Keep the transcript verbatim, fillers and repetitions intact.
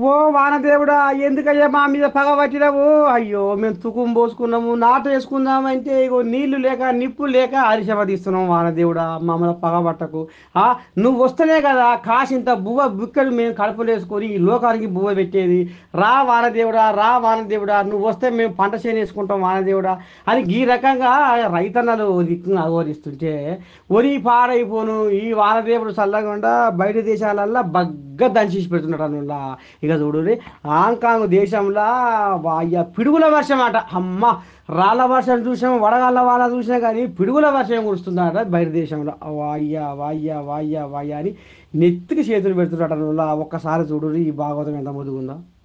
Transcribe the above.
ఓ వానదేవుడా, ఎందుకయ్యా మా మీద పగ పట్టినవు? అయ్యో, మేము తుకుం పోసుకున్నాము, నాటు వేసుకుందామంటే ఇగో నీళ్లు లేక నిప్పు లేక అరిశమ తీస్తున్నాం. వానదేవుడా, మమ్మల్ని పగ పట్టకు. ఆ నువ్వు వస్తేనే కదా కాసింత బువ్వ బుక్కలు మేము కడుపులు వేసుకొని ఈ లోకానికి బువ్వ పెట్టేది. రా వానదేవుడా, రా వానదేవుడా, నువ్వు వస్తే మేము పంట చేను వేసుకుంటాం వానదేవుడా అని ఈ రకంగా రైతన్నలు దిక్కు అఘోరిస్తుంటే, ఒరి పాడైపోను ఈ వానదేవుడు చల్లకుండా బయట దేశాలల్లా బగ్గ దంచేసి పెడుతున్నాడు అనుల్లా. ఇక చూడుర్రి, హాంకాంగ్ దేశంలో వాయ్య పిడుగుల వర్షం అట. అమ్మ, రాళ్ళ వర్షం చూసాం, వడగాళ్ళ వాన చూసినా కానీ పిడుగుల వర్షం కురుస్తుందట బయట దేశంలో. వాయ్య వాయ్య వాయ్య వాయ్య అని నెత్తికి చేతులు పెడుతున్నాడు అనుల్లా. ఒక్కసారి చూడుర్రి ఈ భాగవతం ఎంత ముదుగుందో.